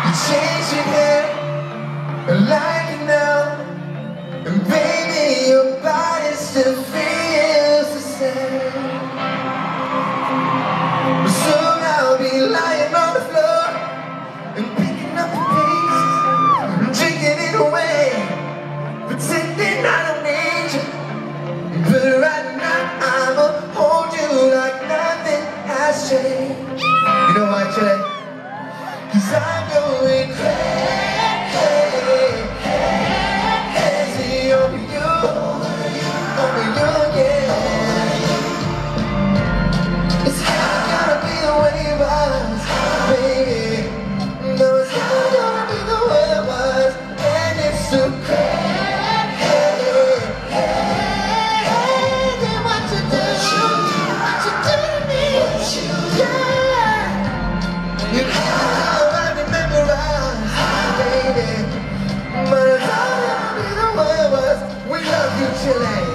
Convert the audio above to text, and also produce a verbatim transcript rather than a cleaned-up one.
changing it, I like it now. And baby, your body still feels the same. But soon I'll be lying on the floor and picking up the pieces and drinking it away, pretending I don't need you. But right now I'ma hold you like nothing has changed. You know why, Jay? 'Cause I'm going crazy, crazy over you, over you, yeah. It's not gonna be the way it was, baby. No, it's not gonna be the way it was, and it's so crazy, crazy what you do, what you do to me, yeah. You know I remember us, baby, but it's not gonna be the way it was. We love you, Chile.